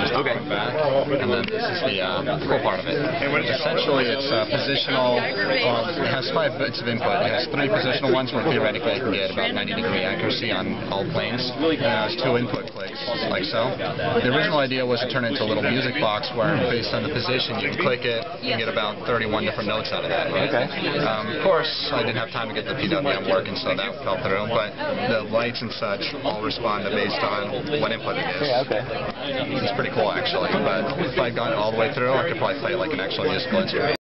Okay. And then this is the cool part of it. Essentially, it's positional. It has 5 bits of input. It has 3 positional ones where theoretically I can get about 90-degree accuracy on all planes. And it has 2 input clicks, like so. The original idea was to turn it into a little music box where, based on the position, you can click it and get about 31 different notes out of that. Right? Okay. Of course, I didn't have time to get the PWM working, so that fell through. But the lights and such all respond based on what input it is. Yeah, okay. It's pretty cool, actually. But if I'd gone all the way through, I could probably play it like an actual musical instrument.